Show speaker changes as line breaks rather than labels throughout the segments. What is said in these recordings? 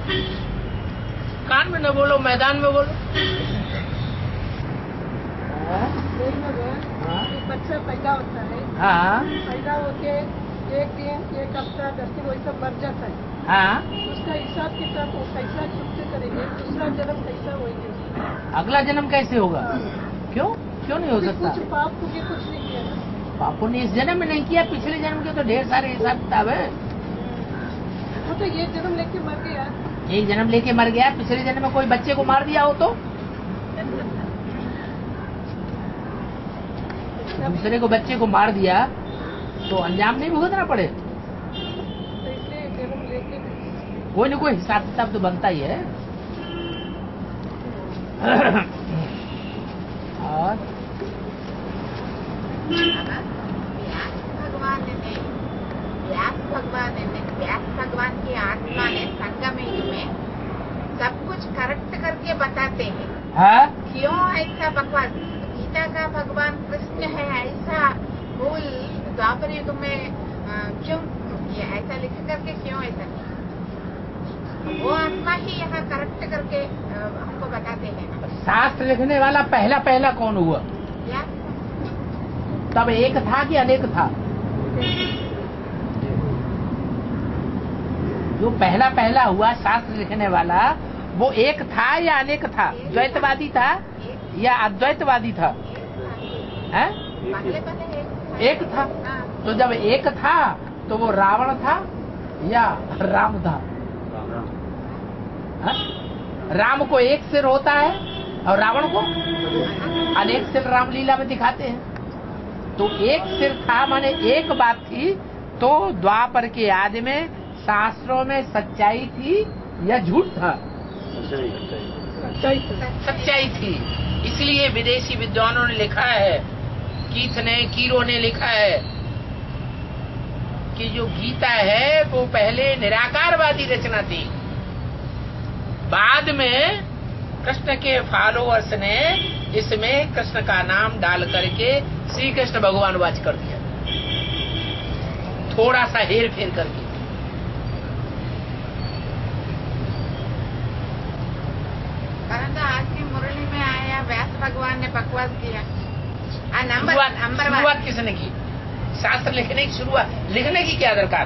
कान में न बोलो, मैदान में बोलो।
एक बच्चा पैदा होता है,
हाँ
पैदा होके एक दिन, एक हफ्ता, 10 दिन वैसा मर जाता है।
हाँ,
उसका हिसाब किताब वो कैसा चुकते करेंगे, दूसरा जन्म कैसा होगा,
अगला जन्म कैसे होगा? क्यों क्यों नहीं हो सकता?
कुछ पाप पुण्य कुछ नहीं किया ना।
पापों ने इस जन्म में नहीं किया, पिछले जन्म के तो ढेर सारे हिसाब किताब है।
वो तो ये जन्म लेके मर गया,
एक जन्म लेके मर गया, पिछले जन्म में कोई बच्चे को मार दिया हो तो दूसरे को बच्चे को मार दिया तो अंजाम नहीं भुगतना पड़े।
तो इसलिए जन्म लेके
कोई न कोई हिसाब किताब तो बनता ही है। और
व्यास भगवान की आत्मा ने संगम युग में सब कुछ करेक्ट करके बताते हैं।
हाँ?
क्यों ऐसा बकवास? गीता का भगवान कृष्ण है, ऐसा भूल द्वापर युग में क्यों किया? ऐसा लिख करके क्यों ऐसा किया? वो आत्मा ही यहाँ करेक्ट करके हमको बताते हैं।
शास्त्र लिखने वाला पहला पहला कौन हुआ?
क्या?
तब एक था कि अनेक था? जो पहला पहला हुआ शास्त्र लिखने वाला, वो एक था या अनेक था? द्वैतवादी था या अद्वैतवादी था? हैं? एक था। तो जब एक था तो वो रावण था या राम था? हैं? राम को एक सिर होता है और रावण को अनेक सिर रामलीला में दिखाते हैं। तो एक सिर था माने एक बात थी, तो द्वापर के आदि में शास्त्रों में सच्चाई थी या झूठ था? सच्चाई थी। इसलिए विदेशी विद्वानों ने लिखा है, कीथ ने, कीरो ने लिखा है कि जो गीता है वो पहले निराकारवादी रचना थी, बाद में कृष्ण के फॉलोअर्स ने इसमें कृष्ण का नाम डाल करके श्री कृष्ण भगवान वाच कर दिया, थोड़ा सा हेर फेर करके।
परंतु आज की मुरली में आया व्यास भगवान ने बकवास किया।
शुरुआत किसने की? शास्त्र लिखने की शुरुआत, लिखने की क्या दरकार?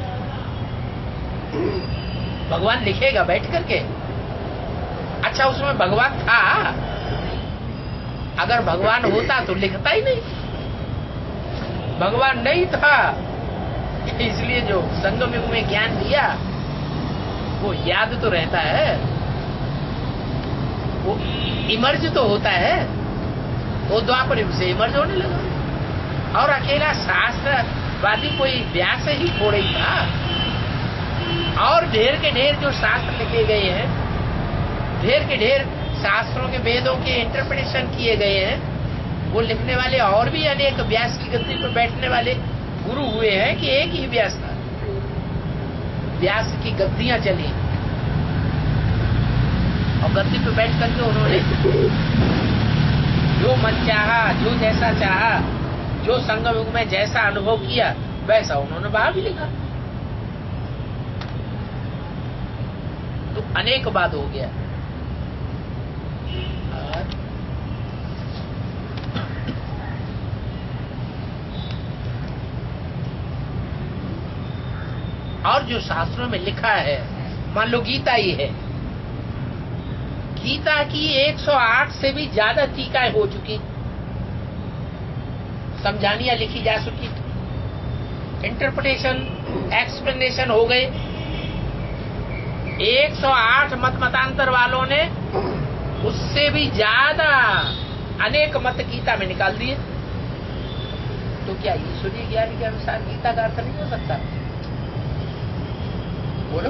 भगवान लिखेगा बैठ करके? अच्छा, उसमें भगवान था? अगर भगवान होता तो लिखता ही नहीं। भगवान नहीं था, इसलिए जो संगम युग में ज्ञान दिया वो याद तो रहता है, वो इमर्ज तो होता है, वो द्वापर युग से इमर्ज होने लगा। और अकेला शास्त्रवादी कोई व्यास ही थोड़ा ही था, और ढेर के ढेर जो शास्त्र लिखे गए हैं, ढेर के ढेर शास्त्रों के वेदों के इंटरप्रिटेशन किए गए हैं। वो लिखने वाले और भी अनेक व्यास की गद्दी पर बैठने वाले गुरु हुए हैं कि एक ही व्यास था? व्यास की गद्दियां चली और गद्दी पे बैठ करके उन्होंने जो मन चाहा, जो जैसा चाहा, जो संगम युग में जैसा अनुभव किया वैसा उन्होंने वहां भी लिखा। तो अनेक बात हो गया। और जो शास्त्रों में लिखा है, मान लो गीता ही है, गीता की 108 से भी ज्यादा टीकाएं हो चुकी, समझानियां लिखी जा चुकी, इंटरप्रिटेशन, एक्सप्लेनेशन हो गए। 108 मतांतर वालों ने उससे भी ज्यादा अनेक मत गीता में निकाल दिए। तो क्या ईश्वरीय ज्ञान के अनुसार गीता का अर्थ नहीं हो सकता? बोलो।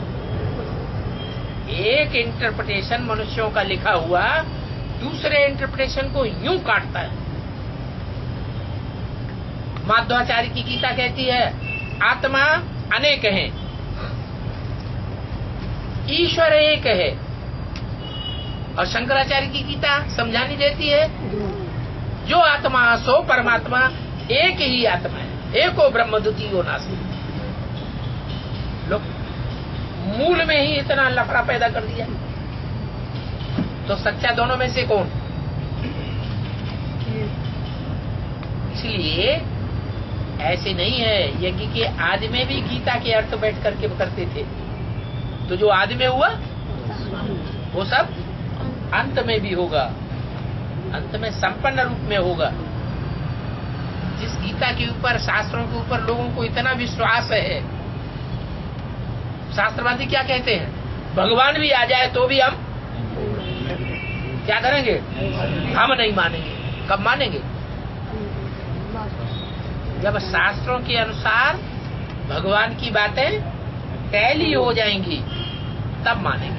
एक इंटरप्रिटेशन मनुष्यों का लिखा हुआ दूसरे इंटरप्रिटेशन को यूं काटता है। माध्वाचार्य की गीता कहती है आत्मा अनेक है, ईश्वर एक है, और शंकराचार्य की गीता समझानी देती है जो आत्मा सो परमात्मा, एक ही आत्मा है, एको ब्रह्म द्वितीयो नास्ति। लोग मूल में ही इतना लफड़ा पैदा कर दिया। तो सच्चा दोनों में से कौन? इसलिए ऐसे नहीं है। यज्ञ के आदि में भी गीता के अर्थ बैठ करके करते थे, तो जो आदि में हुआ वो सब अंत में भी होगा, अंत में संपन्न रूप में होगा। जिस गीता के ऊपर, शास्त्रों के ऊपर लोगों को इतना विश्वास है, शास्त्रवादी क्या कहते हैं? भगवान भी आ जाए तो भी हम क्या करेंगे? हम नहीं मानेंगे। कब मानेंगे? जब शास्त्रों के अनुसार भगवान की बातें टैली हो जाएंगी, तब मानेंगे।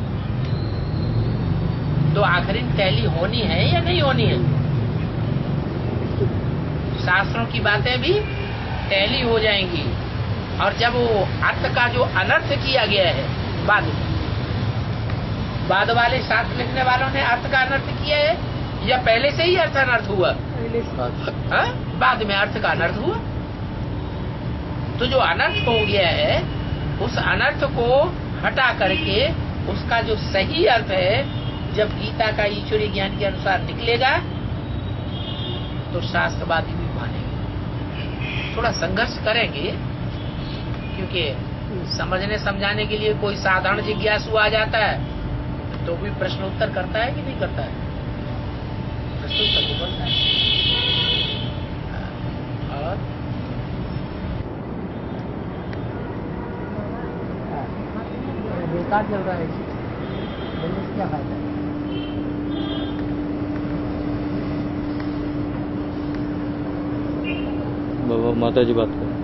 तो आखिर टैली होनी है या नहीं होनी है? शास्त्रों की बातें भी टैली हो जाएंगी। और जब वो अर्थ का जो अनर्थ किया गया है, बाद वाले शास्त्र लिखने वालों ने अर्थ का अनर्थ किया है या पहले से ही अर्थ अनर्थ हुआ? बाद में अर्थ का अनर्थ हुआ। तो जो अनर्थ हो गया है, उस अनर्थ को हटा करके उसका जो सही अर्थ है, जब गीता का ईश्वरीय ज्ञान के अनुसार निकलेगा, तो शास्त्रवादी भी मानेंगे। थोड़ा संघर्ष करेंगे, क्योंकि समझने समझाने के लिए कोई साधारण जिज्ञासु आ जाता है तो भी प्रश्न उत्तर करता है कि नहीं करता है? प्रश्न उत्तर तो करता है। और बेकार चल रहा है, क्या फायदा?
बाबा माता जी बात करें।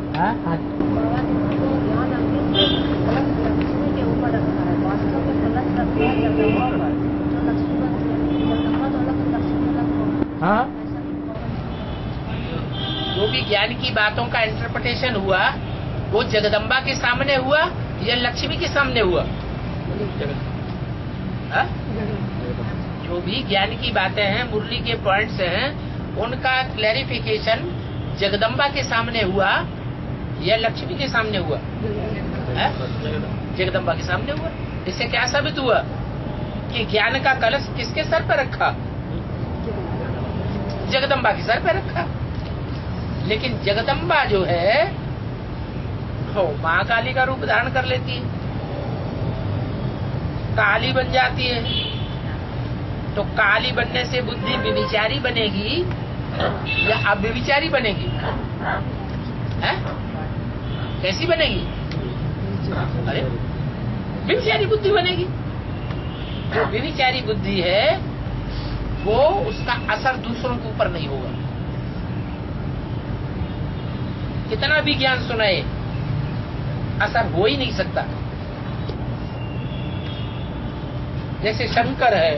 के ऊपर रखा है, वास्तव में कलश रखा है जगदम्बा पर, जो लक्ष्मी जगदम्बा तो अलग, लक्ष्मी अलग।
हाँ, जो भी ज्ञान की बातों का इंटरप्रिटेशन हुआ, वो जगदम्बा के सामने हुआ या लक्ष्मी के सामने हुआ? हाँ? जो भी ज्ञान की बातें हैं, मुरली के पॉइंट्स हैं, उनका क्लैरिफिकेशन जगदम्बा के सामने हुआ या लक्ष्मी के सामने हुआ? जगदम्बा के सामने हुआ। इससे क्या साबित हुआ कि ज्ञान का कलश किसके सर पर रखा? जगदम्बा के सर पर रखा। लेकिन जगदम्बा जो है वो माँ काली का रूप धारण कर लेती है, काली बन जाती है। तो काली बनने से बुद्धि व्यभिचारी बनेगी या अव्यभिचारी बनेगी? है? कैसी बनेगी? अरे व्यभिचारी बुद्धि बनेगी। जो व्यभिचारी बुद्धि है वो, उसका असर दूसरों के ऊपर नहीं होगा। कितना भी ज्ञान सुनाए, असर हो ही नहीं सकता। जैसे शंकर है,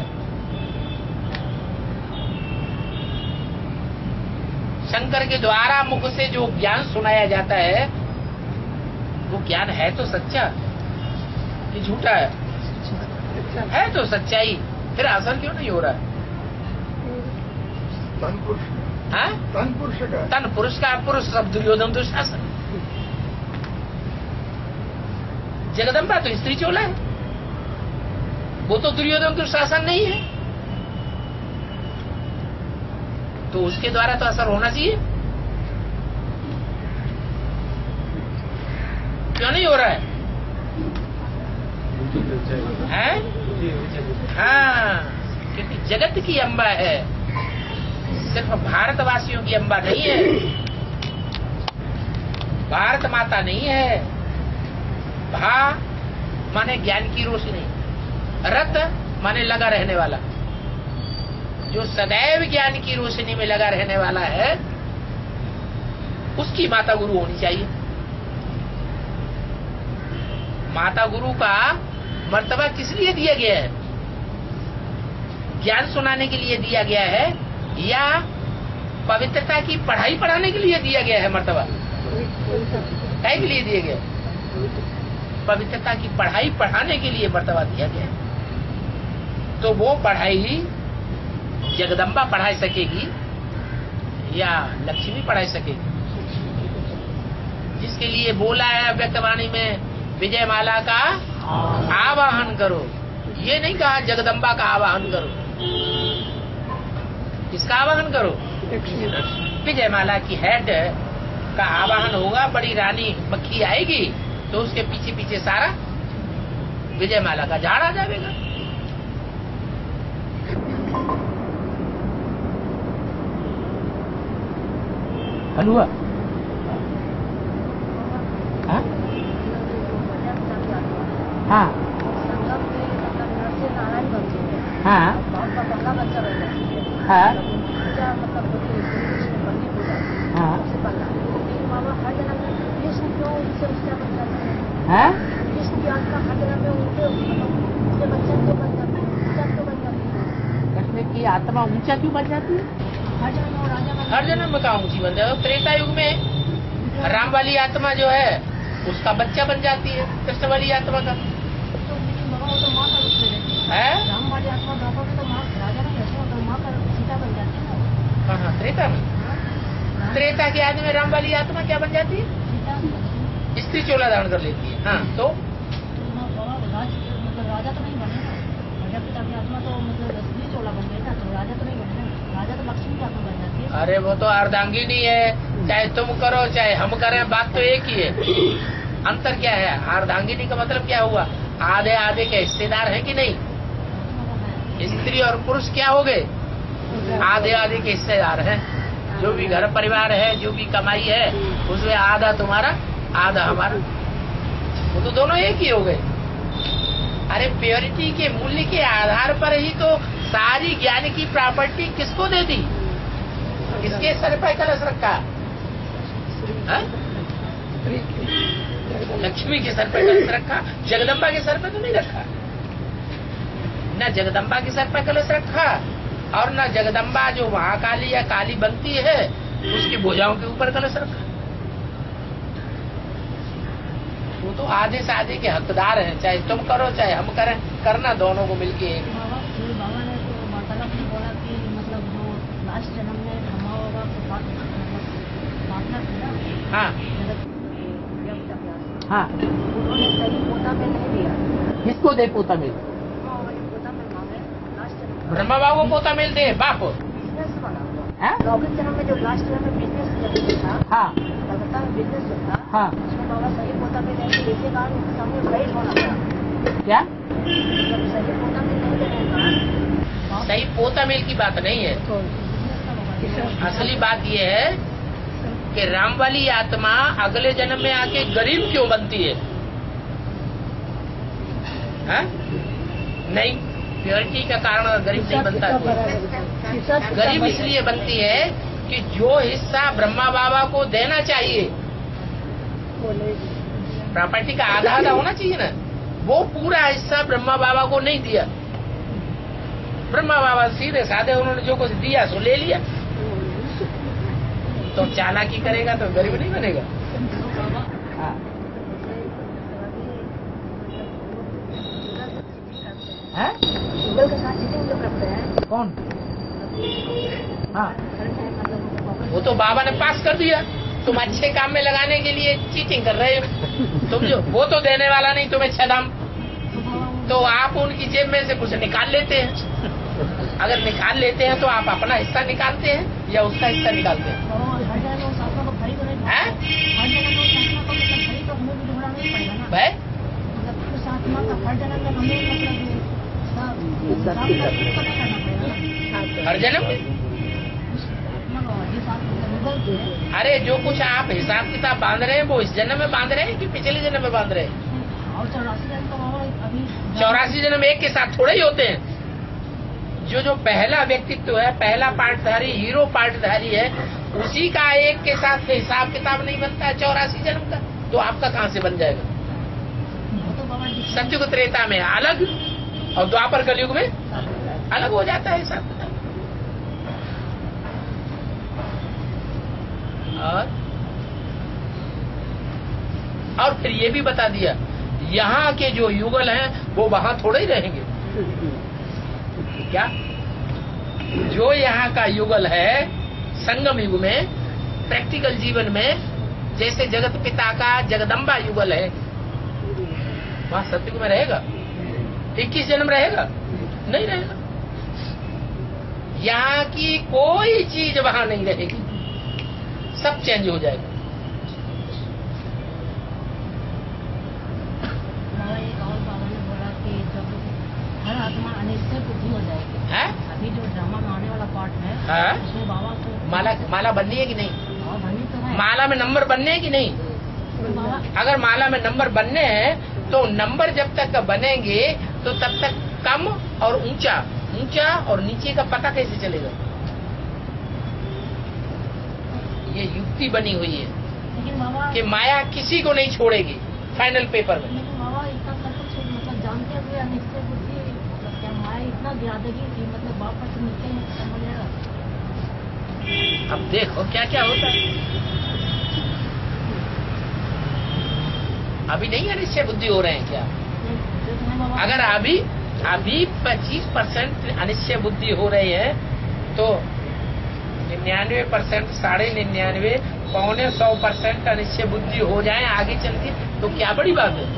शंकर के द्वारा मुख से जो ज्ञान सुनाया जाता है, वो ज्ञान है तो सच्चा कि झूठा है? है तो सच्चाई, फिर असर क्यों नहीं हो रहा है? तन पुरुष का पुरुष सब दुर्योधन दुशासन। जगदम्बा तो स्त्री चोला है, वो तो दुर्योधन दुशासन नहीं है। तो उसके द्वारा तो असर होना चाहिए, क्यों नहीं हो रहा है? हाँ, क्योंकि जगत की अम्बा है, सिर्फ भारतवासियों की अम्बा नहीं है। भारत माता नहीं है। भा माने ज्ञान की रोशनी, रत माने लगा रहने वाला। जो सदैव ज्ञान की रोशनी में लगा रहने वाला है, उसकी माता गुरु होनी चाहिए। माता गुरु का मर्तबा किस लिए दिया गया है? ज्ञान सुनाने के लिए दिया गया है या पवित्रता की पढ़ाई पढ़ाने के लिए दिया गया है? मर्तबा क्या के लिए दिया गया? पवित्रता की पढ़ाई पढ़ाने के लिए मर्तबा दिया गया है। तो वो पढ़ाई जगदम्बा पढ़ा सकेगी या लक्ष्मी पढ़ा सकेगी? जिसके लिए बोला है व्यक्तवाणी में, विजय माला का आवाहन करो। ये नहीं कहा जगदम्बा का आवाहन करो। किसका आवाहन करो? विजयमाला की हेड का आवाहन होगा। बड़ी रानी मक्खी आएगी तो उसके पीछे पीछे सारा विजयमाला का झाड़ आ जाएगा। हलवा हाँ हाँ हाँ हाँ हाँ कृष्ण की आत्मा ऊंचा क्यों बन जाती है? हर जन्म में कहा ऊंची बन जाती है। त्रेता युग में राम वाली आत्मा जो है उसका बच्चा बन जाती है कृष्ण वाली आत्मा का। है हाँ त्रेता में। त्रेता के आदि में राम वाली आत्मा क्या बन जाती है? स्त्री चोला धारण कर लेती है। हाँ तो
राजा तो नहीं बनेगा। राजा पिता की आत्मा तो मतलब स्त्री चोला बन गई ना, तो राजा तो नहीं बनेगा। राजा तो लक्ष्मी की आत्मा बन जाती है।
अरे वो तो अर्धांगिनी है, चाहे तुम करो चाहे हम करें, बात तो एक ही है। अंतर क्या है? अर्धांगिनी का मतलब क्या हुआ? आधे आधे के हिस्सेदार हैं कि नहीं? स्त्री और पुरुष क्या हो गए? आधे आधे के हिस्सेदार हैं। जो भी घर परिवार है, जो भी कमाई है, उसमें आधा तुम्हारा आधा हमारा। वो तो दोनों एक ही हो गए। अरे प्योरिटी के मूल्य के आधार पर ही तो सारी ज्ञान की प्रॉपर्टी किसको दे दी? किसके सर पर कलश रखा? लक्ष्मी के सर पर कलश रखा, जगदम्बा के सर पर तो नहीं रखा। न जगदम्बा के सर पर कलश रखा और न जगदम्बा जो महाकाली या काली बनती है उसकी भुजाओं के ऊपर कलश रखा। वो तो आधे से आधे के हकदार हैं, चाहे तुम करो चाहे हम करें, करना दोनों को मिलके।
बाबा ने तो वार्तालाप में बोला कि मतलब जो लास्ट जन्म में ब्रह्मा बाबा के साथ पार्टनर थे ना।
हाँ हाँ
उन्होंने सही पोता में नहीं दिया।
किसको दे पोता मिल?
पोता में मांगे लास्ट जन्म
ब्रह्मा बाबू को पोता मिल दे बाप।
बिजनेस वाला लौकिक जन्म में जो लास्ट जन्म में बिजनेस था। हाँ कलकत्ता में बिजनेस जो था। हाँ उसमें बाबा सही पोता में नहीं थे। इसी कारण सामने फ्लाइट होना था। क्या सही पोता में नहीं देने का?
सही पोता मिल की बात नहीं है। असली बात ये है कि राम वाली आत्मा अगले जन्म में आके गरीब क्यों बनती है? हा? नहीं, प्योरिटी का कारण गरीब नहीं बनता। गरीब इसलिए बनती है कि जो हिस्सा ब्रह्मा बाबा को देना चाहिए, प्रॉपर्टी का आधा आधा होना चाहिए ना, वो पूरा हिस्सा ब्रह्मा बाबा को नहीं दिया। ब्रह्मा बाबा सीधे साधे उन्होंने जो कुछ दिया सो ले लिया। तो चालाकी करेगा तो गरीब नहीं बनेगा। हाँ। हाँ?
गूगल के साथ चीटिंग जो करते हैं।
कौन? हाँ वो तो बाबा ने पास कर दिया। तुम अच्छे काम में लगाने के लिए चीटिंग कर रहे हो। तुम जो वो तो देने वाला नहीं तुम्हें छदाम, तो आप उनकी जेब में से कुछ निकाल लेते हैं। अगर निकाल लेते हैं तो आप अपना हिस्सा निकालते हैं या उसका हिस्सा निकालते हैं? हर जन्म? अरे जो कुछ आप हिसाब किताब बांध रहे हैं वो इस जन्म में बांध रहे हैं कि पिछले जन्म में बांध रहे हैं? 84 जन्म एक के साथ थोड़े ही होते हैं। जो पहला व्यक्तित्व है, पहला पार्टधारी, हीरो पार्टधारी है, उसी का एक के साथ हिसाब किताब नहीं बनता है 84 जन्म का। तो आपका कहाँ से बन जाएगा? सत्युग त्रेता में अलग और द्वापर कलयुग में अलग हो जाता है हिसाब किताब। और फिर ये भी बता दिया, यहाँ के जो युगल हैं वो वहां थोड़े ही रहेंगे। क्या जो यहाँ का युगल है संगम युग में, प्रैक्टिकल जीवन में, जैसे जगत पिता का जगदम्बा युगल है, वहां सतयुग में रहेगा? 21 जन्म रहेगा? नहीं रहेगा। यहाँ की कोई चीज वहां नहीं रहेगी, सब चेंज हो जाएगा।
एक और बाबा ने बोला कि जब हर आत्मा अनिश्चय बुद्धि हो जाएगी
है?
अभी जो ड्रामा में आने वाला पार्ट है
हाँ?
उसमें बाबा को
माला बननी है कि नहीं?
बनी तो है।
माला में नंबर बनने हैं कि नहीं?
तो बाबा
अगर माला में नंबर बनने हैं तो नंबर जब तक बनेंगे तो तब तक कम और ऊंचा और नीचे का पता कैसे चलेगा? ये युक्ति बनी हुई है
लेकिन बाबा
कि माया किसी को नहीं छोड़ेगी फाइनल पेपर में।
लेकिन बाबा इतना सब कुछ मतलब जानते हुए अनिश्चय बुद्धि मतलब क्या माया इतना गिरा देगी कि मतलब वापस नीचे समझ जाएगा।
अब देखो क्या क्या होता है। अभी नहीं अनिश्चय बुद्धि हो रहे हैं क्या? अगर अभी 25% अनिश्चय बुद्धि हो रही है तो 99%, 99.5, 100% अनिश्चय बुद्धि हो जाए आगे चल के तो क्या बड़ी बात है।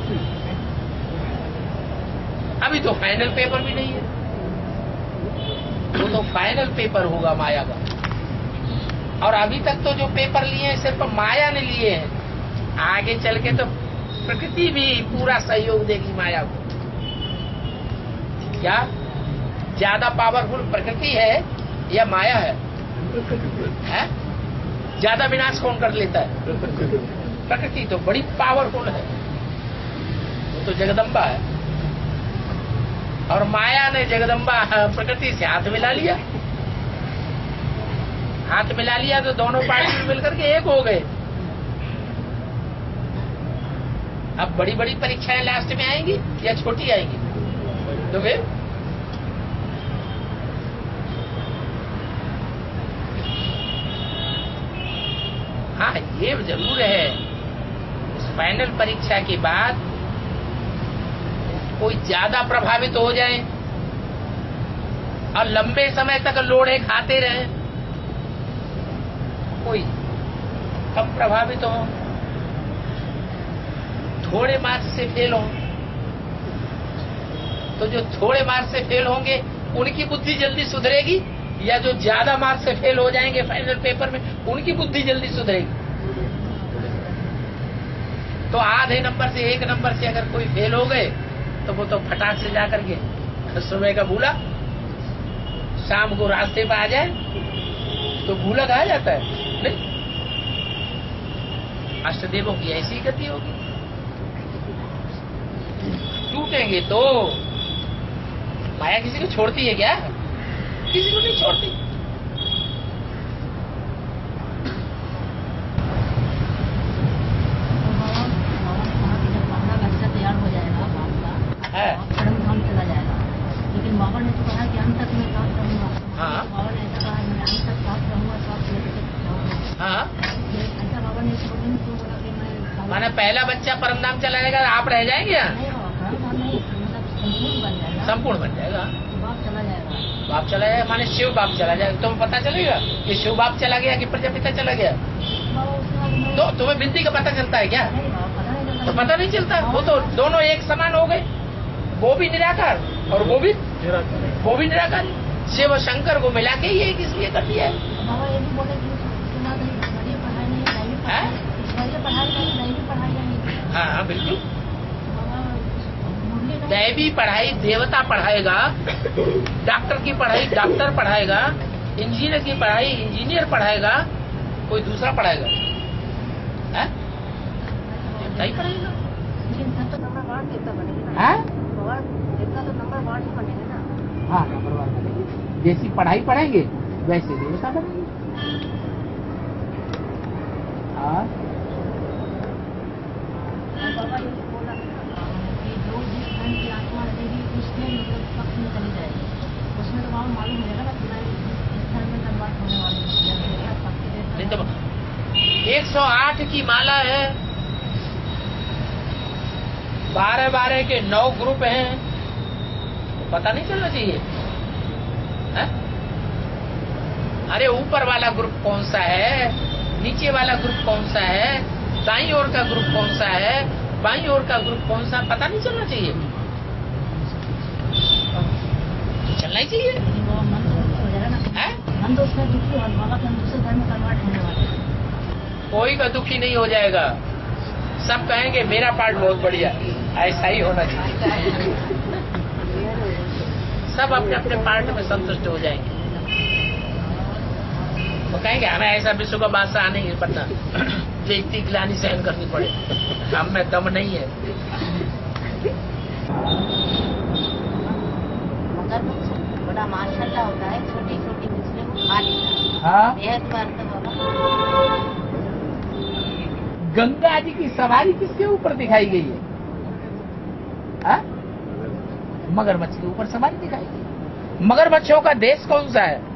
अभी तो फाइनल पेपर भी नहीं है, वो तो फाइनल पेपर होगा माया का। और अभी तक तो जो पेपर लिए हैं सिर्फ माया ने लिए हैं, आगे चल के तो प्रकृति भी पूरा सहयोग देगी माया को। क्या ज्यादा पावरफुल प्रकृति है या माया है? ज्यादा विनाश कौन कर लेता है? प्रकृति तो बड़ी पावरफुल है, वो तो जगदम्बा है। और माया ने जगदम्बा प्रकृति से हाथ मिला लिया। हाथ मिला लिया तो दोनों पार्टी मिलकर के एक हो गए। अब बड़ी बड़ी परीक्षाएं लास्ट में आएंगी या छोटी आएंगी? तो फिर हाँ, ये जरूर है इस फाइनल परीक्षा के बाद कोई ज्यादा प्रभावित हो जाए और लंबे समय तक लोड़े खाते रहे, कोई कम प्रभावित हो, थोड़े मार्क्स से फेल हो, तो जो थोड़े मार्क्स से फेल होंगे उनकी बुद्धि जल्दी सुधरेगी, या जो ज्यादा मार्क्स से फेल हो जाएंगे फाइनल पेपर में उनकी बुद्धि जल्दी सुधरेगी। तो आधे नंबर से 1 नंबर से अगर कोई फेल हो गए तो वो तो फटाक से जाकर के सुबह का भूला, शाम को रास्ते पे आ जाए तो भूला आ जाता है। नहीं, अष्टदेवों की ऐसी गति होगी। टूटेंगे तो माया किसी को छोड़ती है क्या? किसी को नहीं छोड़ती।
पहला बच्चा तैयार हो जाएगा बाप का, परम धाम चला जाएगा। लेकिन बाबा ने तो कहा कि अंत तक मैं साथ रहूंगा।
हाँ।
बाबा ने ऐसा कहा मैं अंत तक साथ रहूंगा, साथ लेकर जाऊंगा।
हाँ,
ऐसा बाबा ने क्यों बोला कि मैं
माने पहला बच्चा परम धाम चला जाएगा, आप रह जाएंगे?
नहीं बाबा, परम धाम नहीं, मतलब संपूर्ण बन जाएगा।
संपूर्ण बन जाएगा।
बाप चला जाएगा।
बाप चला जाएगा माने शिव बाप चला जाएगा। तुम्हें पता चलेगा कि शिव बाप चला गया कि प्रजापिता चला गया?
बाबा उसके बाद मैं
तो तुम्हें बिंदी का पता चलता है क्या?
नहीं बाबा, पता नहीं चलता।
तो पता नहीं चलता। वो तो दोनों एक समान हो गए, वो भी निराकार और वो भी निराकार। शिव शंकर को मिला के ये किसलिए कर दिया है?
बाबा ये भी बोले कि उसके बाद ईश्वरीय पढ़ाई नहीं, दैवी पढ़ाई, ईश्वरीय पढ़ाई नहीं, दैवी पढ़ाई नहीं।
हाँ बिल्कुल,
बाबा मुरली नहीं।
दैवी पढ़ाई देवता पढ़ाएगा, डॉक्टर की पढ़ाई डॉक्टर पढ़ाएगा, इंजीनियर की पढ़ाई इंजीनियर पढ़ाएगा, कोई दूसरा पढ़ाएगा? देवता ही पढ़ाएगा।
लेकिन सब तो नंबर 1 देवता बनेंगे ना।
हाँ
बाबा देवता तो नंबर 1 ही बनेंगे ना।
हाँ, नंबर 1 बनेंगे। जैसी पढ़ाई पढ़ेंगे वैसे देवता बनेंगे।
और बाबा ये भी बोला कि जो जिस धन की आत्मा रहेगी उसके मतलब पक्ष में चली जाएगी। उसमें तो बाबा मालूम हो जाएगा ना कि मैं इस धन में कन्वर्ट होने वाली हूँ, या मेरा पक्ष
नहीं तो 108 की माला है, 12 के 9 ग्रुप हैं, पता नहीं चलना चाहिए है? अरे ऊपर वाला ग्रुप कौन सा है, नीचे वाला ग्रुप कौन सा है, दाईं ओर का ग्रुप कौन सा है, बाईं ओर का ग्रुप कौन सा पता नहीं चलना चाहिए? चलना ही चाहिए। कोई का दुखी नहीं हो जाएगा, सब कहेंगे मेरा पार्ट बहुत बढ़िया, ऐसा ही होना चाहिए। सब अपने अपने पार्ट में संतुष्ट हो जाएंगे। वो कहेंगे हमें ऐसा विश्व का बादशाह नहीं बनना जो इतनी गिलानी सहन करनी पड़े, हम में दम नहीं है।
मगरमच्छ बड़ा माशाल्लाह होता है, छोटी छोटी मछलियों को खा लेता है।
हाँ, गंगा जी की सवारी किसके ऊपर दिखाई गई है? हाँ? मगरमच्छ के ऊपर सवारी दिखाई गई। मगरमच्छों का देश कौन सा है?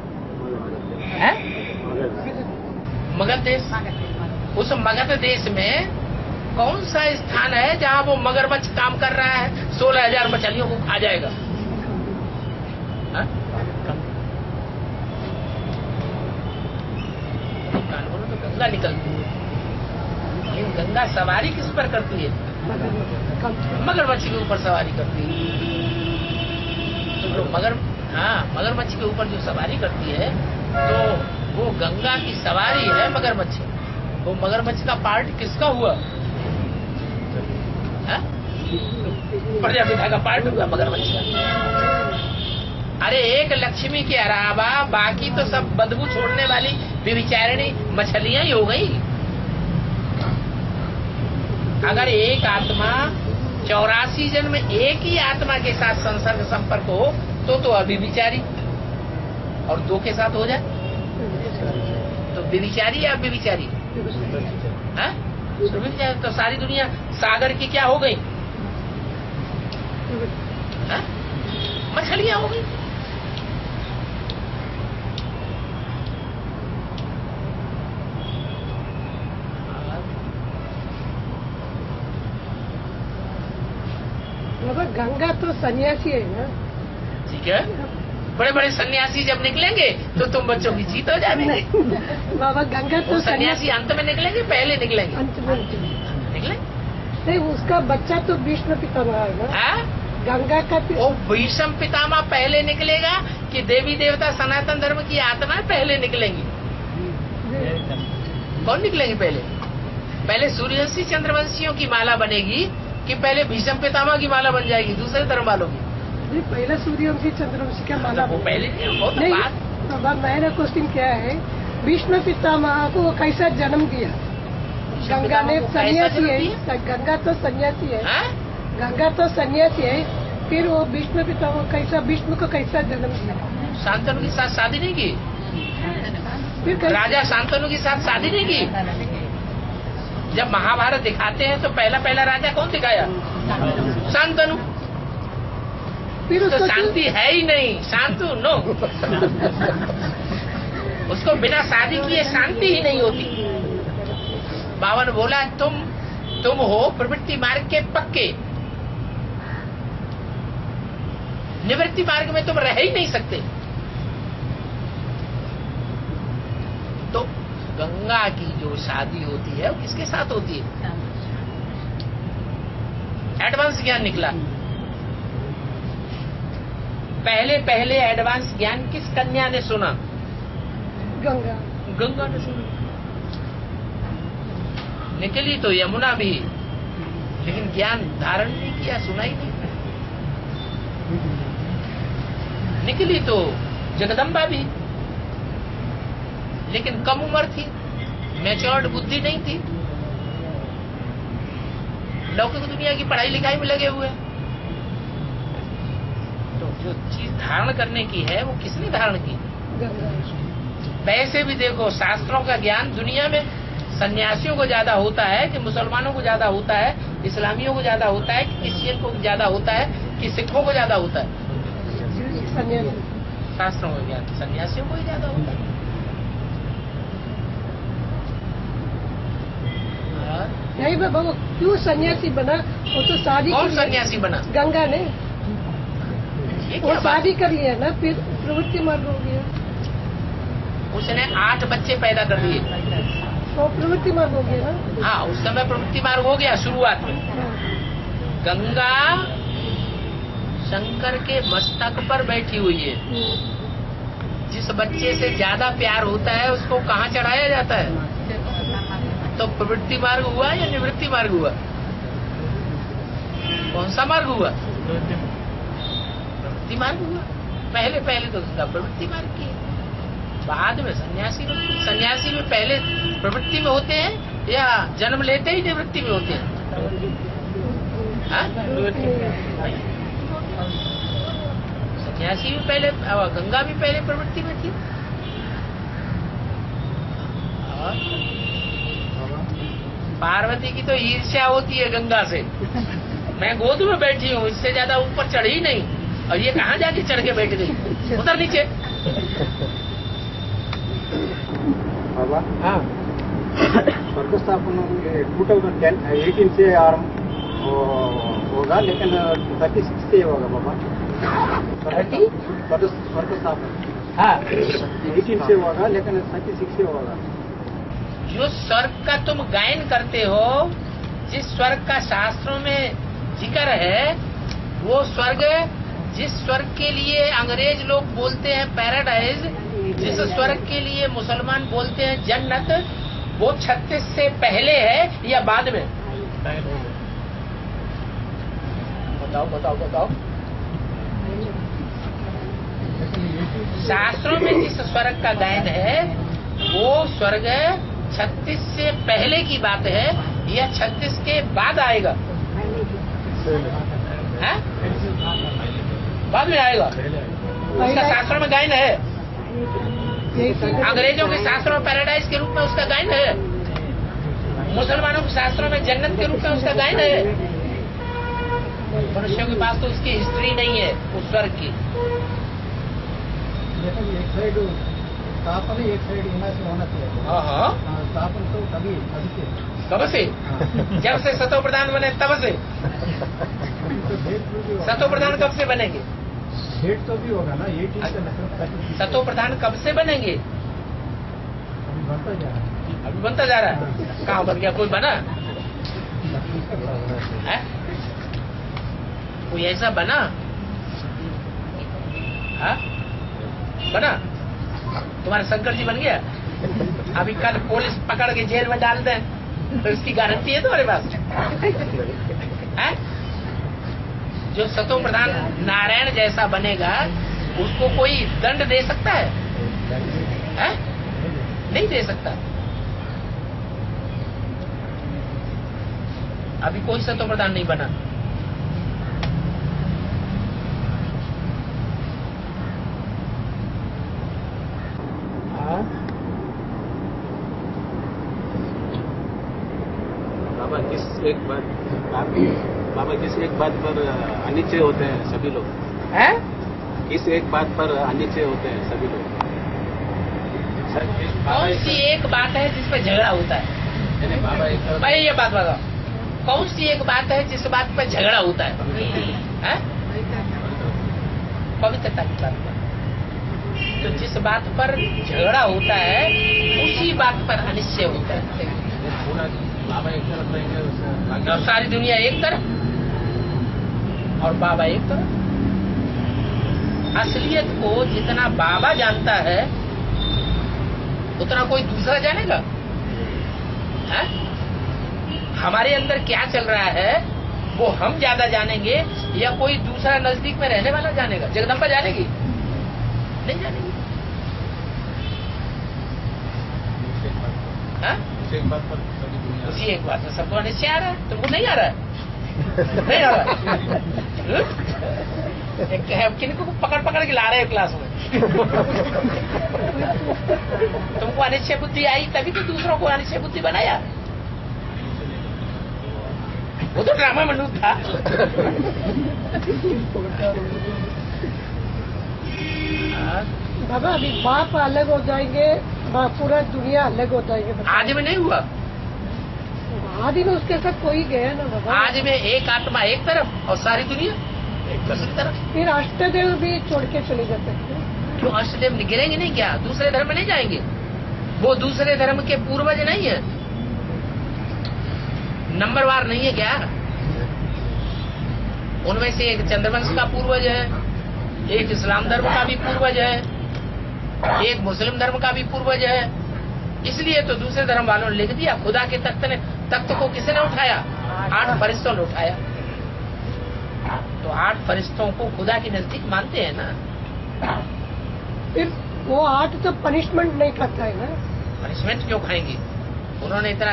मगध देश। उस मगध देश में कौन सा स्थान है जहाँ वो मगरमच्छ काम कर रहा है? 16,000 मछलियों को खा जाएगा। कानून तो गंगा निकलती है, लेकिन गंगा सवारी किस पर करती है? मगरमच्छ के ऊपर सवारी करती है। तो जो मगरमच्छ के ऊपर जो सवारी करती है, तो वो गंगा की सवारी है मगरमच्छ। वो मगरमच्छ का पार्ट किसका हुआ? प्रजापिता का पार्ट हुआ मगरमच्छ का। अरे एक लक्ष्मी के अलावा बाकी तो सब बदबू छोड़ने वाली व्यभिचारिणी मछलियां ही हो गई। अगर एक आत्मा 84 जन्म एक ही आत्मा के साथ संसर्ग संपर्क हो तो अव्यभिचारी, और 2 के साथ हो जाए तो व्यभिचारी या व्यभिचारी? तो सारी दुनिया सागर की क्या हो गई? मछलियां हो गई।
बाबा गंगा तो सन्यासी है ना?
ठीक है, बड़े बड़े सन्यासी जब निकलेंगे तो तुम बच्चों की जीत हो जाएंगे।
बाबा गंगा तो
सन्यासी अंत में निकलेंगे, पहले निकलेंगे?
अंत में
निकलेंगे।
नहीं, उसका बच्चा तो भीष्म पितामह है ना? गंगा का
वो भीष्म पितामह पहले निकलेगा कि देवी देवता सनातन धर्म की आत्मा पहले निकलेंगी? कौन निकलेंगे पहले? पहले सूर्यवंशी चंद्रवंशियों की माला बनेगी कि पहले भीष्म पितामह की माला बन जाएगी दूसरे धर्म वालों की?
नहीं, पहले सूर्यवंशी चंद्रवंशी का माला।
वो पहले नहीं।
बाबा मेरा क्वेश्चन क्या है, भीष्म पितामह को वो कैसा जन्म दिया? गंगा ने सन्यासी है, गंगा तो सन्यासी है। गंगा तो सन्यासी है, फिर वो भीष्म पितामह कैसा, भीष्म को कैसा जन्म दिया?
शांतनु के साथ शादी नहीं की? फिर राजा शांतनु के साथ शादी नहीं की? जब महाभारत दिखाते हैं तो पहला राजा कौन दिखाया? शांतनु।
फिर
तो शांति है ही नहीं, शांतु नो। उसको बिना शादी किए शांति ही नहीं होती। बाबा ने बोला तुम हो प्रवृत्ति मार्ग के पक्के, निवृत्ति मार्ग में तुम रह ही नहीं सकते। तो गंगा की जो शादी होती है वो किसके साथ होती है? एडवांस ज्ञान निकला। पहले एडवांस ज्ञान किस कन्या ने सुना? गंगा ने सुना। निकली तो यमुना भी, लेकिन ज्ञान धारण नहीं किया, सुना ही नहीं। निकली तो जगदम्बा भी, लेकिन कम उम्र थी, मैच्योर्ड बुद्धि नहीं थी, लौकिक दुनिया की पढ़ाई लिखाई में लगे हुए। तो जो चीज धारण करने की है वो किसने धारण की? वैसे भी देखो शास्त्रों का ज्ञान दुनिया में सन्यासियों को ज्यादा होता है कि मुसलमानों को ज्यादा होता है, इस्लामियों को ज्यादा होता है कि क्रिश्चियन को ज्यादा होता है कि सिखों को ज्यादा होता है? शास्त्रों का ज्ञान सन्यासियों को ही ज्यादा होता है।
नहीं बाबा, वो क्यों सन्यासी बना? वो तो शादी।
कौन सन्यासी बना?
गंगा ने। वो शादी कर लिया ना, फिर प्रवृत्ति मार्ग हो गया।
उसने 8 बच्चे पैदा कर दिए।
तो प्रवृत्ति मार्ग हो गया ना।
हाँ, उस समय प्रवृत्ति मार्ग हो गया शुरुआत में। गंगा शंकर के मस्तक पर बैठी हुई है। जिस बच्चे से ज्यादा प्यार होता है उसको कहाँ चढ़ाया जाता है? तो प्रवृत्ति मार्ग हुआ या निवृत्ति मार्ग हुआ? कौन सा मार्ग हुआ? प्रवृत्ति मार्ग हुआ। पहले तो उसका प्रवृत्ति मार्ग की, बाद में सन्यासी में पहले प्रवृत्ति में होते हैं या जन्म लेते ही निवृत्ति में होते हैं? सन्यासी भी पहले, गंगा भी पहले प्रवृत्ति में थी। पार्वती की तो ईर्ष्या होती है गंगा से। मैं गोद में बैठी हूँ, इससे ज्यादा ऊपर चढ़ी नहीं, और ये कहाँ जाके चढ़ के बैठ गई? उधर नीचे।
बाबा, हाँ, स्वर्ग स्थापना 2018 से आरम्भ होगा, लेकिन 36 से होगा बाबा। स्वर्ग स्थापना हाँ 18 से होगा, लेकिन 36 से होगा।
जो स्वर्ग का तुम गायन करते हो, जिस स्वर्ग का शास्त्रों में जिक्र है, वो स्वर्ग, जिस स्वर्ग के लिए अंग्रेज लोग बोलते हैं पैराडाइज, जिस स्वर्ग के लिए मुसलमान बोलते हैं जन्नत, वो 36 से पहले है या बाद में? बताओ। शास्त्रों में जिस स्वर्ग का गायन है, वो स्वर्ग 36 से पहले की बात है या 36 के बाद आएगा? है? बाद में आएगा। उसका शास्त्रों में गायन है। अंग्रेजों के शास्त्रों में पैराडाइज के रूप में उसका गायन है, मुसलमानों के शास्त्रों में जन्नत के रूप में उसका गायन है। मनुष्यों के पास तो उसकी हिस्ट्री नहीं है उस स्वर्ग की।
एक साइड स्थापन, एक साइड यहाँ से होना चाहिए।
हाँ,
स्थापन तो
कब से? जब से सतो प्रधान बने तब से। सतो प्रधान कब से बनेंगे?
डेट तो भी होगा ना, 18 से।
सतो प्रधान कब से बनेंगे? अभी बनता जा रहा है। कहाँ बन गया? कोई बना है? कोई ऐसा बना? हाँ, बना? तुम्हारा शंकर जी बन गया? अभी कल पुलिस पकड़ के जेल में डाल दें तो इसकी गारंटी है तुम्हारे पास? है? जो सतो प्रधान नारायण जैसा बनेगा, उसको कोई दंड दे सकता है? नहीं दे सकता। अभी कोई सतो प्रधान नहीं बना।
बाबा किस एक बात पर अनिश्चय होते हैं सभी लोग?
हैं?
किस एक बात पर अनिश्चय होते हैं सभी लोग?
कौन सी एक बात है जिस पर झगड़ा होता है? भाई ये बात बताओ, कौन सी एक बात है जिस बात पर झगड़ा होता है? पवित्रता की बात पर। तो जिस बात पर झगड़ा होता है उसी बात पर अनिश्चय होता है।
बाबा एक तरफ रहेंगे
और सारी दुनिया एक तरफ और बाबा एक तरफ। असलियत को जितना बाबा जानता है उतना कोई दूसरा जानेगा? है? हमारे अंदर क्या चल रहा है वो हम ज्यादा जानेंगे या कोई दूसरा नजदीक में रहने वाला जानेगा? जगदम्बा जानेगी? नहीं जानेगी।
एक बात पर
उसी एक बात में सबको अनिश्चय आ रहा है। तुमको नहीं आ रहा है? नहीं आ रहा है? किनको पकड़ के ला रहे हो क्लास में? तुमको अनिश्चय बुद्धि आई तभी तो दूसरों को अनिश्चय बुद्धि बनाया। वो तो ड्रामा मनूप था।
बाबा अभी बाप अलग हो जाएंगे, पूरा दुनिया अलग हो जाएंगे।
आज में नहीं हुआ।
आदि में उसके साथ कोई गया ना बाबा।
आज में एक आत्मा एक तरफ और सारी दुनिया एक तरफ।
फिर अष्टदेव भी छोड़ के चले जा सकते हैं।
क्यों? अष्टदेव गिरेंगे नहीं क्या? दूसरे धर्म में नहीं जाएंगे? वो दूसरे धर्म के पूर्वज नहीं है, नंबरवार नहीं है क्या? उनमें से एक चंद्रवंश का पूर्वज है, एक इस्लाम धर्म का भी पूर्वज है, एक मुस्लिम धर्म का भी पूर्वज है। इसलिए तो दूसरे धर्म वालों ने लिख दिया, खुदा के तख्त को किसने उठाया? 8 फरिश्तों ने उठाया। तो 8 फरिश्तों को खुदा के नजदीक मानते हैं ना।
फिर वो 8 तो पनिशमेंट नहीं करता है ना।
पनिशमेंट क्यों खाएंगे? उन्होंने इतनी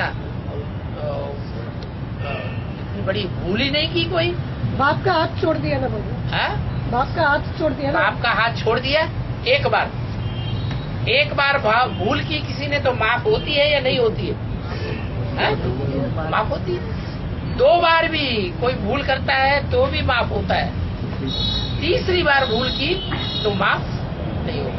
बड़ी भूल ही नहीं की कोई।
बाप का हाथ छोड़ दिया ना बाबू।
है?
बाप का हाथ छोड़ दिया ना।
बाप का हाथ छोड़ दिया एक बार भूल की किसी ने तो माफ होती है या नहीं होती है? माफ होती है। 2 बार भी कोई भूल करता है तो भी माफ होता है। तीसरी बार भूल की तो माफ नहीं होगा।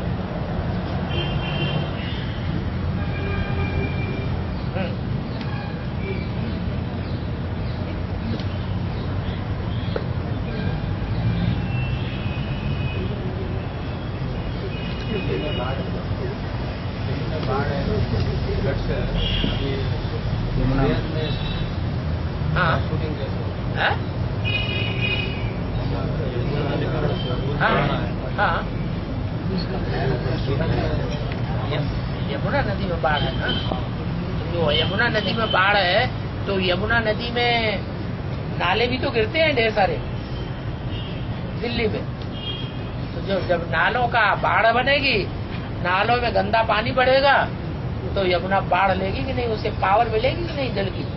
यमुना नदी में बाढ़ है ना। जो यमुना नदी में बाढ़ है तो यमुना नदी में नाले भी तो गिरते हैं ढेर सारे दिल्ली में। तो जब नालों का बाढ़ बनेगी, नालों में गंदा पानी बढ़ेगा तो यमुना बाढ़ लेगी कि नहीं? उसे पावर मिलेगी कि नहीं? जल की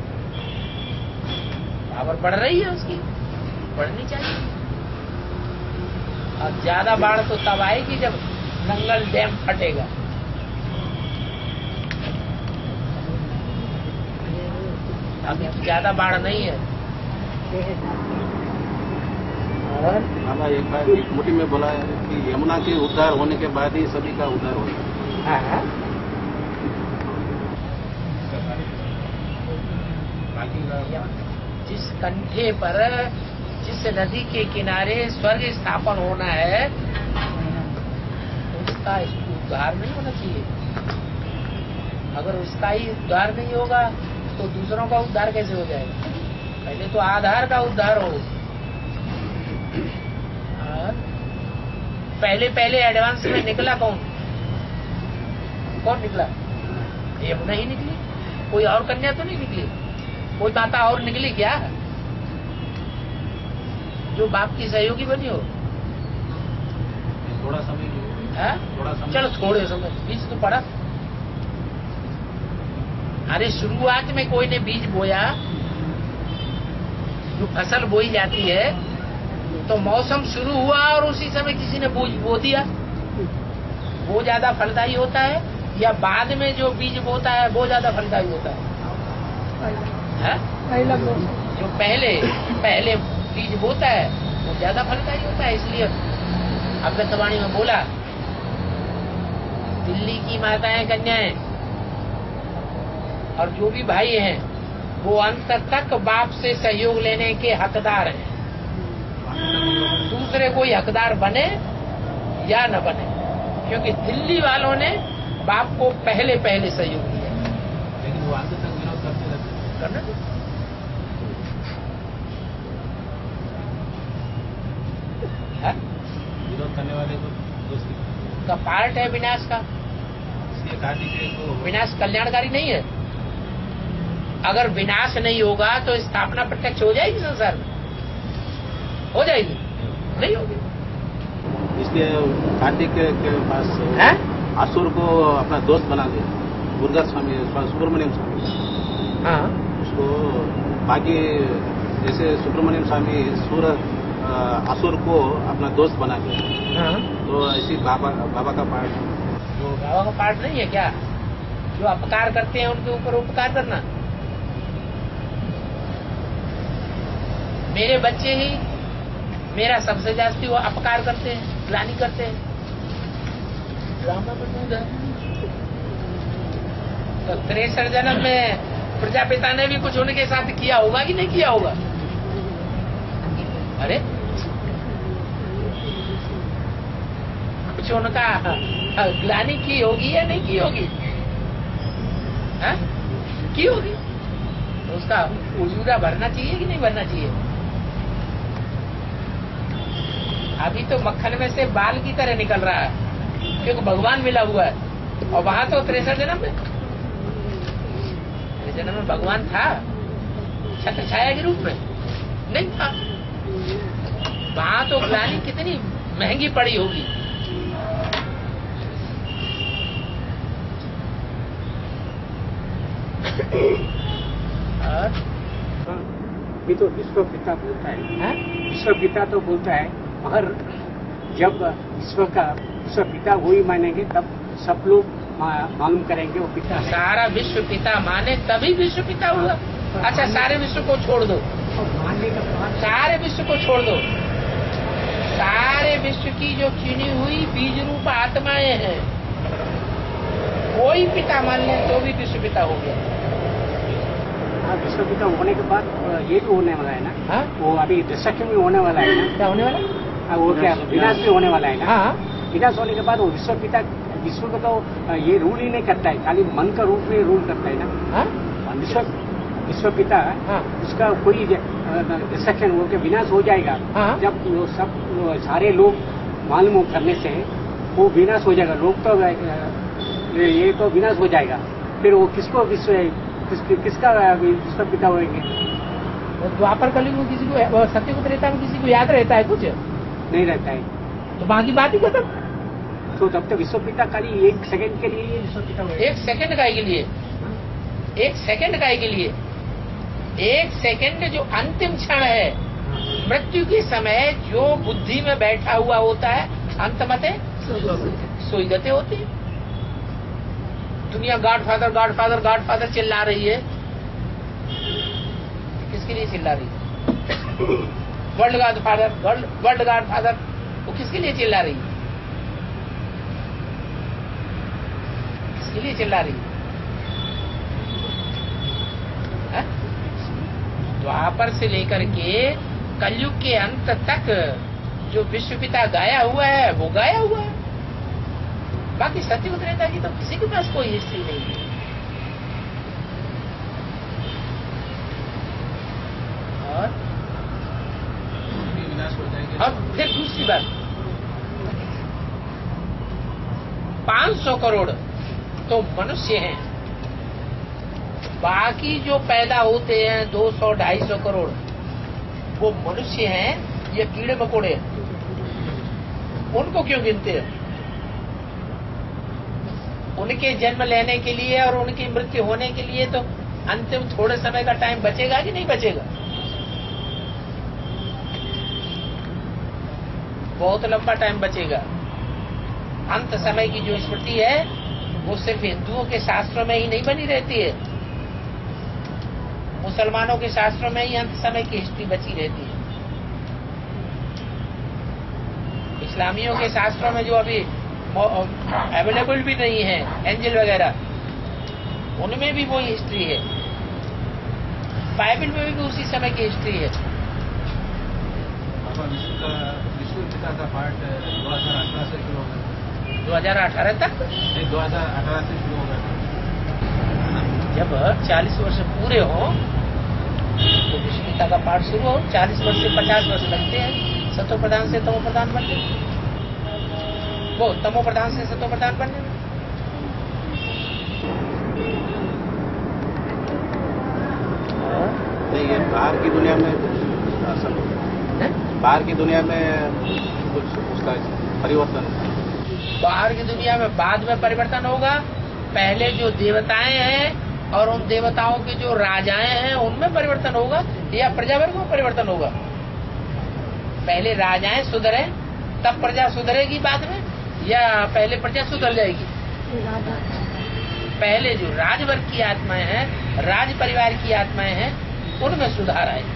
पावर बढ़ रही है, उसकी बढ़नी चाहिए। और ज्यादा बाढ़ तो तब आएगी जब नंगल डैम फटेगा। अभी ज्यादा बाढ़ नहीं है।
बाबा एक बार एक मीटिंग में बोला है कि यमुना के उद्धार होने के बाद ही सभी का उद्धार होगा।
जिस कंठे पर, जिस नदी के किनारे स्वर्ग स्थापन होना है, उसका उद्धार नहीं होना चाहिए। अगर उसका ही उद्धार नहीं होगा तो दूसरों का उद्धार कैसे हो जाएगा? पहले तो आधार का उद्धार हो। पहले एडवांस में निकला कौन निकला? यमुना ही निकली। कोई और कन्या तो नहीं निकली? कोई माता और निकली क्या जो बाप की सहयोगी बनी हो?
थोड़ा समय
चलो थोड़े समय बीज तो पड़ा। अरे शुरुआत में कोई ने बीज बोया, जो फसल बोई जाती है तो मौसम शुरू हुआ और उसी समय किसी ने बीज बो दिया। वो ज्यादा फलदायी होता है या बाद में जो बीज बोता है वो ज्यादा फलदायी होता है? जो पहले बीज बोता है वो ज्यादा फलदायी होता है। इसलिए अमृतवाणी में बोला, दिल्ली की माताएं, कन्याएं और जो भी भाई हैं वो अंत तक बाप से सहयोग लेने के हकदार हैं। दूसरे कोई हकदार बने या न बने, क्योंकि दिल्ली वालों ने बाप को पहले सहयोग दिया।
लेकिन वो अंत तक विरोध करते रहते।
करना
विरोध करने वाले को
का पार्ट है विनाश का। विनाश कल्याणकारी नहीं है। अगर विनाश नहीं होगा तो स्थापना प्रत्यक्ष हो जाएगी संसार में? हो जाएगी? नहीं होगी।
इसलिए कार्तिक के पास असुर को अपना दोस्त बना दिया, दुर्गा स्वामी, सुब्रमण्यम स्वामी।
हाँ,
उसको बाकी जैसे सुब्रमण्यम स्वामी असुर को अपना दोस्त बना दिया।
हाँ।
तो ऐसी बाबा का पार्ट,
जो बाबा का पार्ट नहीं है क्या? जो अपकार करते हैं उनके ऊपर उपकार करना। मेरे बच्चे ही मेरा सबसे जास्ती वो अपकार करते हैं, ग्लानि करते हैं। ड्रामा मौजूद है। तो 63 जन्म में प्रजापिता ने भी कुछ उनके साथ किया होगा कि नहीं किया होगा? अरे कुछ उनका ग्लानि की होगी या नहीं की होगी? है की होगी, तो उसका उजूरा भरना चाहिए कि नहीं भरना चाहिए? अभी तो मक्खन में से बाल की तरह निकल रहा है, क्योंकि भगवान मिला हुआ है, और वहां तो 63 जन्म में, जन्म में भगवान था छत्र छाया के रूप में नहीं था। वहां तो ग्लानि कितनी महंगी पड़ी होगी।
ये तो विश्व पिता बोलता है, विश्व पिता तो बोलता है, मगर जब विश्व पिता वही मानेंगे तब सब लोग मालूम करेंगे वो पिता है।
सारा विश्व पिता माने तभी विश्व पिता हुआ। अच्छा, सारे विश्व को छोड़ दो, सारे विश्व को छोड़ दो, सारे विश्व की जो चुनी हुई बीज रूप आत्माएं हैं, कोई पिता मान ले तो भी विश्व पिता हो गया।
विश्व पिता होने के बाद ये भी होने वाला है ना। हाँ? वो अभी डिस्ट्रक्शन भी होने वाला है ना।
क्या होने वाला?
वो क्या विनाश भी होने वाला है ना।
हाँ?
विनाश होने के बाद वो विश्व पिता विश्व को तो ये रूल ही नहीं करता है, खाली मन का रूप में रूल करता है ना।
हाँ?
विश्व पिता,
हाँ?
उसका कोई डिस्ट्रक्शन हो के विनाश हो जाएगा।
हाँ?
जब वो सब सारे लोग मालूम करने से वो विनाश हो जाएगा। लोग तो ये तो विनाश हो जाएगा, फिर वो किसका विश्व पिता होंगे?
द्वापर कलयुग में किसी को, सत्युग त्रेता में किसी को याद रहता है? कुछ
नहीं रहता है,
तो बाकी बात ही खत्म।
तो तब तो विश्व पिता खाली 1 सेकंड के लिए विश्व पिता होगा।
1 सेकंड का के लिए, 1 सेकंड का के लिए, 1 सेकंड जो अंतिम क्षण है मृत्यु के समय, जो बुद्धि में बैठा हुआ होता है, अंतमते सोई गते होती है। दुनिया गॉडफादर गॉडफादर गॉडफादर चिल्ला रही है, किसके लिए चिल्ला रही है? वर्ल्ड गॉडफादर, वर्ल्ड गॉडफादर, वो किसके लिए चिल्ला रही है? किसके लिए चिल्ला रही है? द्वापर से लेकर के कलयुग के अंत तक जो विश्व पिता गाया हुआ है वो गाया हुआ है। बाकी सत्युग त्रेता की तो किसी के पास कोई हिस्ट्री नहीं है। और अब फिर दूसरी बात, 500 करोड़ तो मनुष्य हैं, बाकी जो पैदा होते हैं 200-250 करोड़ वो मनुष्य हैं, ये कीड़े मकोड़े हैं, उनको क्यों गिनते हैं? उनके जन्म लेने के लिए और उनकी मृत्यु होने के लिए तो अंतिम थोड़े समय का टाइम बचेगा कि नहीं बचेगा? बहुत लंबा टाइम बचेगा। अंत समय की जो स्मृति है वो सिर्फ हिंदुओं के शास्त्रों में ही नहीं बनी रहती है, मुसलमानों के शास्त्रों में ही अंत समय की हिस्ट्री बची रहती है। इस्लामियों के शास्त्रों में जो अभी अवेलेबल भी नहीं है, एंजल वगैरह, उनमें भी वही हिस्ट्री है। बाइबल में भी उसी समय की हिस्ट्री है।
विश्व पिता का पार्ट 2018 से शुरू होगा।
2018 तक?
नहीं, 2018 से शुरू होगा।
जब 40 वर्ष पूरे हो तो विश्व पिता का पाठ शुरू हो। 40 वर्ष से 50 वर्ष लगते हैं सतो प्रधान से तमो प्रधान बनने में, वो तमो प्रधान से सतो प्रधान बनने में।
नहीं, ये बाहर की दुनिया में असल है, बाहर की दुनिया में कुछ उसका परिवर्तन होगा।
बाहर की दुनिया में बाद में परिवर्तन होगा। पहले जो देवताएं हैं और उन देवताओं के जो राजाएं हैं उनमें परिवर्तन होगा, या प्रजावर्ग में परिवर्तन होगा? पहले राजाएं सुधरे तब प्रजा सुधरेगी बाद में, या पहले प्रजा सुधर जाएगी? पहले जो राजवर्ग की आत्माएं हैं, राज परिवार की आत्माएं हैं, उनमें सुधार आए,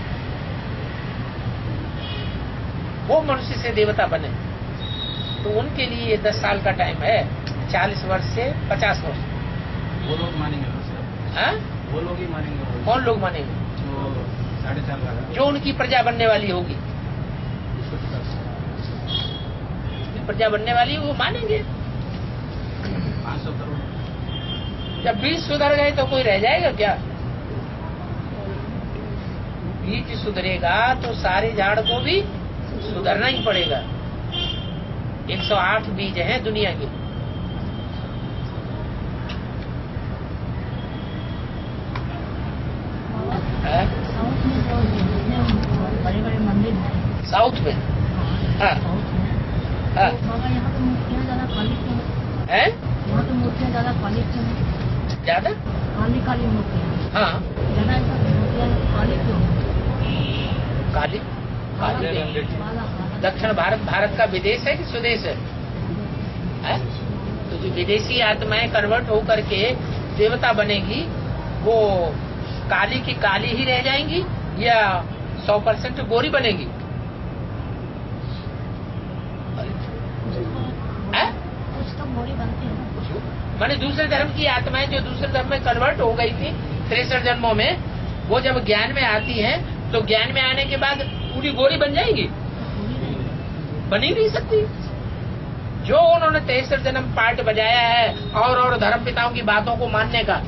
वो मनुष्य से देवता बने। तो उनके लिए ये 10 साल का टाइम है, 40 वर्ष से 50 वर्ष।
वो लोग मानेंगे?
हाँ,
वो लोग ही मानेंगे।
कौन लोग मानेंगे?
जो 4.5 लाख,
जो उनकी प्रजा बनने वाली होगी, प्रजा बनने वाली वो मानेंगे।
500 करोड़
जब बीज सुधर गए तो कोई रह जाएगा क्या? बीज सुधरेगा तो सारे झाड़ को भी सुधरना ही पड़ेगा। 108 बीज हैं दुनिया के।
बड़े-बड़े मंदिर हैं
साउथ में। हाँ हाँ
बाबा, यहाँ तो मूर्तियाँ ज्यादा काली क्यों
है?
यहाँ तो मूर्तियाँ ज्यादा काली क्यों है?
ज्यादा
काली मूर्तियाँ।
हाँ
ज्यादा ऐसा मूर्तियाँ काली क्यों है?
काली दक्षिण भारत का विदेश है कि स्वदेश है? तो जो विदेशी आत्माएं कन्वर्ट होकर के देवता बनेगी वो काली की काली ही रह जाएंगी या 100% गोरी बनेगी?
कुछ तो गोरी बनती है।
माने दूसरे धर्म की आत्माएं जो दूसरे धर्म में कन्वर्ट हो गई थी 63 जन्मों में, वो जब ज्ञान में आती हैं तो ज्ञान में आने के बाद पूरी गोरी बन जाएंगी? बन ही नहीं सकती। जो उन्होंने 63 जन्म पार्ट बजाया है और धर्म पिताओं की बातों को मानने का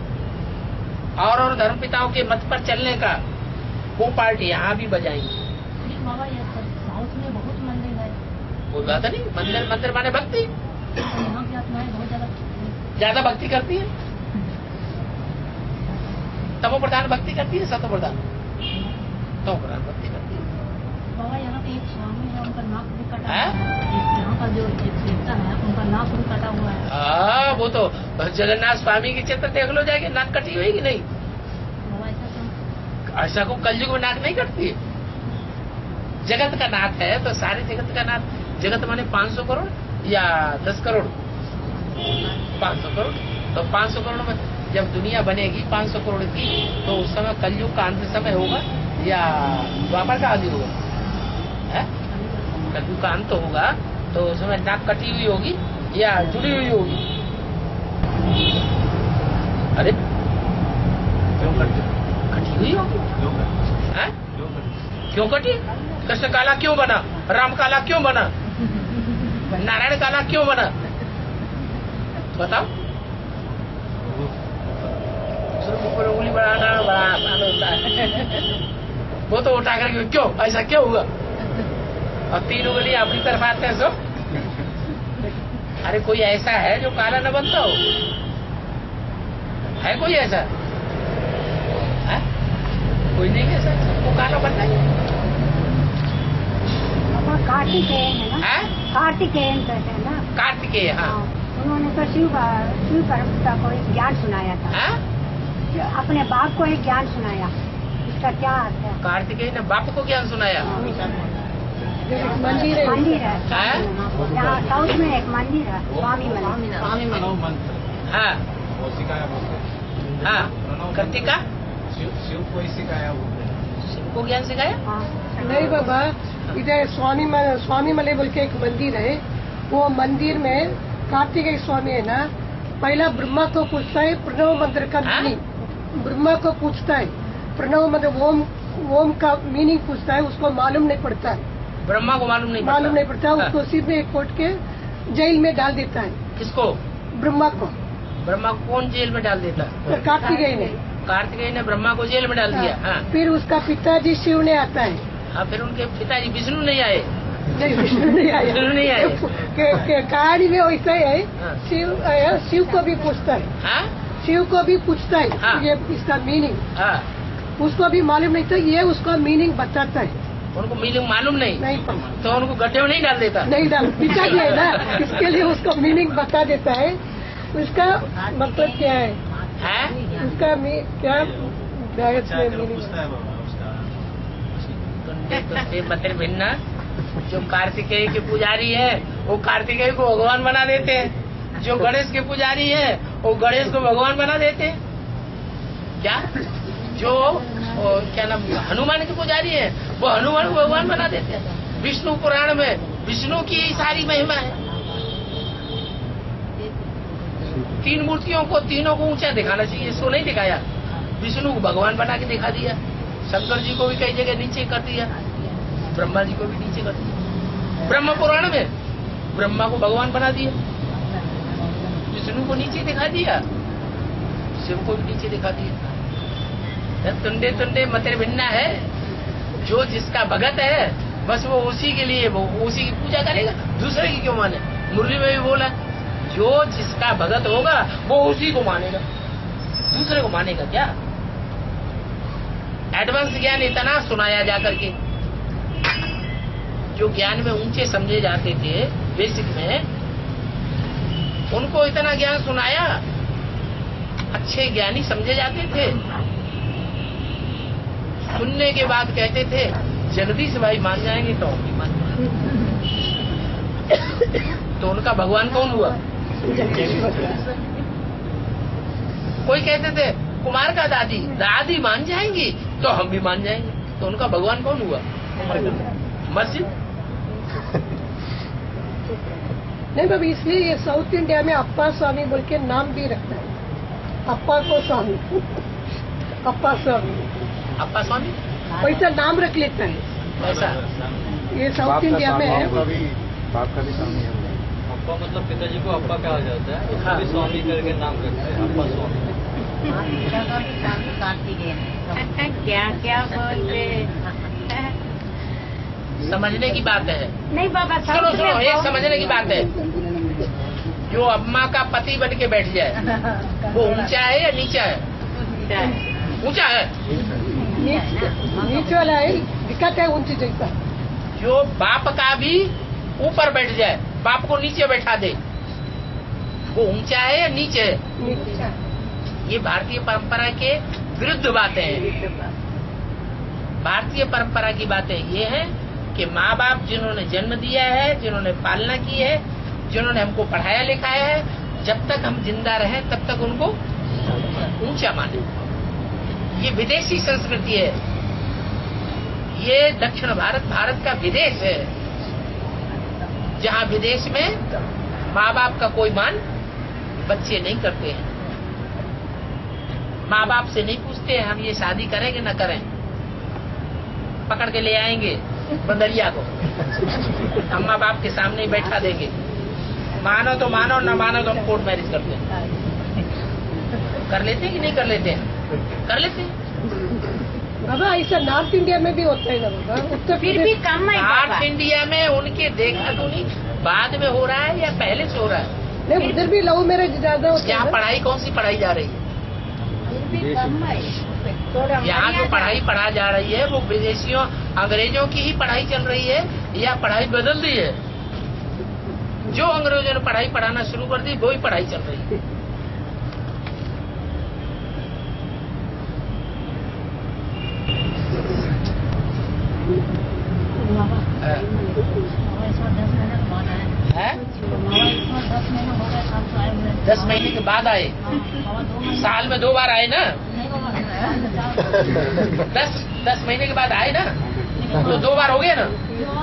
और धर्म पिताओं के मत पर चलने का, वो पार्ट यहाँ भी बजाएंगे।
बाबा ये साउथ में बहुत मंदिर है।
वो बात नहीं, मंदिर माने भक्ति।
यहाँ की आत्माएं बहुत
ज्यादा भक्ति करती है। तमो प्रधान भक्ति करती है, सतो प्रधान भक्ति करती है।
बाबा यहाँ पे एक स्वामी है, उनका नाक भी कटा है। यहाँ का जो एक देवता है उनका नाक भी कटा हुआ है।
हाँ, वो तो जगन्नाथ स्वामी की चित्र देख लो जाके, नाक कटी हुई कि नहीं? ऐसा को कलयुग में नाक नहीं कटती है। जगत का नाथ है तो सारे जगत का नाथ। जगत माने 500 करोड़ या 10 करोड़? 500 करोड़। तो 500 करोड़ में जब दुनिया बनेगी 500 करोड़ की, तो उस समय कलयुग का अंत समय होगा या द्वापर का आदि होगा? कलयुग का अंत होगा तो उस समय नाक कटी हुई होगी या जुड़ी हुई होगी? अरे क्यों कटी हुई होगी? क्यों कटी? कृष्ण काला क्यों बना? राम काला क्यों बना? नारायण काला क्यों बना? बताओ। ऊपर उंगली बढ़ाना बड़ा आसान होता है। वो तो उठा करके क्यों ऐसा क्यों हुआ? और 3 उंगली अपनी तरफ आते हैं सब। अरे कोई ऐसा है जो काला न बनता हो? है कोई ऐसा? है? कोई नहीं ऐसा, वो काला बनता ही।
कार्तिकेयन है ना? कार्तिकेयन कहते हैं ना?
कार्तिकेय, हाँ।
उन्होंने तो शिव परमपिता को एक ज्ञान सुनाया था। अपने बाप को एक ज्ञान सुनाया। इसका क्या अर्थ है?
कार्तिकेय ने बाप को ज्ञान सुनाया?
मंदिर है यहाँ साउथ में एक मंदिर है, स्वामी मंदिर।
हाँ हाँ, कार्तिका
शिव को ही सिखाया।
शिव को ज्ञान सिखाया?
नहीं बाबा, इधर स्वामी मले बोल के एक मंदिर है। वो मंदिर में कार्तिकेय स्वामी है ना, पहला ब्रह्मा को पूछता है प्रणव मंत्र का मीनिंग। ब्रह्मा को पूछता है प्रणव मंत्र ओम का मीनिंग पूछता है, उसको मालूम नहीं पड़ता है।
ब्रह्मा को मालूम नहीं पड़ता।
उसको सीधे कोट के जेल में डाल देता है।
किसको?
ब्रह्मा को।
ब्रह्मा को कौन जेल में डाल देता?
कार्तिकेय ने
ब्रह्मा को जेल में डाल दिया। हाँ।
फिर उसका पिताजी शिव ने आता है।
हाँ, फिर उनके पिताजी विष्णु नहीं आए?
नहीं, विष्णु नहीं आए। कहानी में वैसा ही है। हाँ। शिव को भी पूछता है।
हाँ?
शिव को भी पूछता है।
हाँ।
ये इसका मीनिंग।
हाँ।
उसको भी मालूम नहीं था, ये उसका मीनिंग बताता है।
उनको मीनिंग मालूम नहीं
तो
उनको गड्ढे में नहीं डाल देता?
नहीं डाल, पिताजी है ना, इसके लिए उसको मीनिंग बता देता है। उसका मतलब क्या है? उसका क्या
मतलब भिन्ना। जो कार्तिकेय के पुजारी है वो कार्तिकेय को भगवान बना देते हैं, जो गणेश के पुजारी है वो गणेश को भगवान बना देते हैं। क्या? जो क्या नाम हनुमान के पुजारी है वो हनुमान को भगवान बना देते हैं। विष्णु पुराण में विष्णु की सारी महिमा है। 3 मूर्तियों को तीनों को ऊंचा दिखाना चाहिए, इसको नहीं दिखाया। विष्णु को भगवान बना के दिखा दिया, शंकर जी को भी कई जगह नीचे कर दिया, ब्रह्मा जी को भी नीचे कर दिया। ब्रह्म पुराण में ब्रह्मा को भगवान बना दिया, विष्णु को नीचे दिखा दिया, शिव को भी नीचे दिखा दिया। तुंडे तुंडे मतिर भिन्ना है, जो जिसका भगत है बस वो उसी के लिए, वो उसी की पूजा करेगा, दूसरे की क्यों माने। मुरली में भी बोला, जो जिसका भगत होगा वो उसी को मानेगा, दूसरे को मानेगा क्या। एडवांस ज्ञान इतना सुनाया जा करके, जो ज्ञान में ऊंचे समझे जाते थे बेसिक में, उनको इतना ज्ञान सुनाया, अच्छे ज्ञानी समझे जाते थे। सुनने के बाद कहते थे जगदीश भाई मान जाएंगे तो हम भी मान जाएंगे। तो उनका भगवान कौन हुआ? कोई कहते थे कुमार का दादी, दादी मान जाएंगी तो हम भी मान जाएंगे। तो उनका भगवान कौन हुआ? मस्जिद।
नहीं बाबा, इसलिए ये साउथ इंडिया में अप्पा स्वामी बोल के नाम भी रखता है। अप्पा को स्वामी, अप्पा स्वामी,
अप्पा स्वामी
वैसा नाम रख लेता है।
ऐसा
ये साउथ इंडिया में है।
बाप का भी स्वामी है।
अप्पा मतलब पिताजी को अप्पा कहा जाता है, उसको भी स्वामी करके नाम रखते हैं, अप्पा स्वामी।
क्या क्या बोलते
समझने की बात है।
नहीं बाबा,
सुनो सुनो, एक समझने की बात है। जो अम्मा का पति बन के बैठ जाए वो ऊंचा है या नीचा है? ऊंचा है।
नीचे वाला है, दिक्कत है ऊंची जैसा।
जो बाप का भी ऊपर बैठ जाए, बाप को नीचे बैठा दे, वो ऊंचा है या नीचे है? ये भारतीय परंपरा के विरुद्ध बातें हैं। भारतीय परंपरा की बातें ये हैं कि माँ बाप जिन्होंने जन्म दिया है, जिन्होंने पालना की है, जिन्होंने हमको पढ़ाया लिखाया है, जब तक हम जिंदा रहे तब तक उनको ऊंचा माने। ये विदेशी संस्कृति है, ये दक्षिण भारत, भारत का विदेश है, जहाँ विदेश में माँ बाप का कोई मान बच्चे नहीं करते हैं। माँ बाप से नहीं पूछते हैं हम ये शादी करें कि न करें, पकड़ के ले आएंगे बंदरिया को, अम्मा बाप के सामने ही बैठा देंगे, मानो तो मानो, न मानो तो हम कोर्ट मैरिज करते हैं। कर लेते हैं कि नहीं कर लेते हैं? कर लेते हैं
बाबा। ऐसा नॉर्थ इंडिया में भी होता है ना बाबा, उत्तर
फिर भी कम है
नॉर्थ
बाबा।
इंडिया में उनके देखा तो नहीं, बाद में हो रहा है या पहले से हो रहा है?
नहीं, उधर भी लव मैरिज ज्यादा होता
यहाँ
है।
पढ़ाई कौन सी पढ़ाई जा रही है?
फिर भी कम है।
यहाँ जो पढ़ाई पढ़ा जा रही है वो विदेशियों अंग्रेजों की ही पढ़ाई चल रही है या पढ़ाई बदल दी है? जो अंग्रेजों ने पढ़ाई पढ़ाना शुरू कर दी वो ही पढ़ाई चल रही है। है? 10 महीने के बाद आए, साल में 2 बार आए ना। 10 महीने के बाद आए ना, तो 2 बार हो गया ना।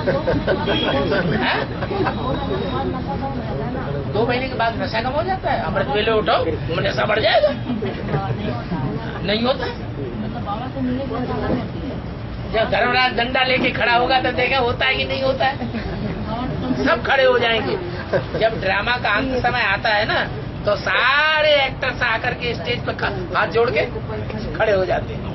2 महीने के बाद नशा कम हो जाता है। अमृत वेले उठाओ, नशा बढ़ जाएगा। नहीं होता। जब धर्मराज डंडा लेके खड़ा होगा तो देखा होता है कि नहीं होता है। सब खड़े हो जाएंगे। जब ड्रामा का अंत समय आता है ना, तो सारे एक्टर्स आकर के स्टेज पे हाथ जोड़ के खड़े हो जाते हैं।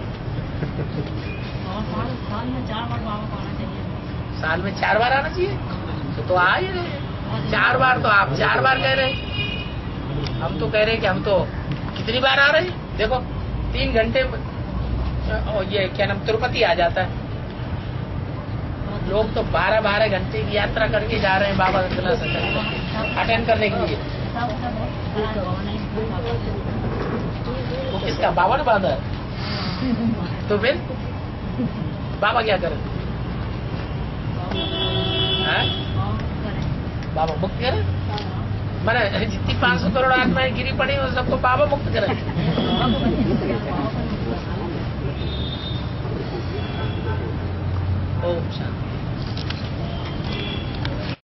साल में 4 बार आना चाहिए, तो आ ही रहे 4 बार। तो आप 4 बार कह रहे हैं, हम तो कह रहे हैं कि हम तो कितनी बार आ रहे हैं। देखो 3 घंटे ये क्या नाम तिरुपति आ जाता है। लोग तो 12-12 घंटे की यात्रा करके जा रहे हैं बाबा अटेंड करने के लिए। वो किसका? बाबा ने बांधा है। तो फिर बाबा क्या करें? बाबा मुक्त करें? मैंने जितनी 500 करोड़ आत्माएं गिरी पड़ी उन सबको बाबा मुक्त करें। ओम शांति।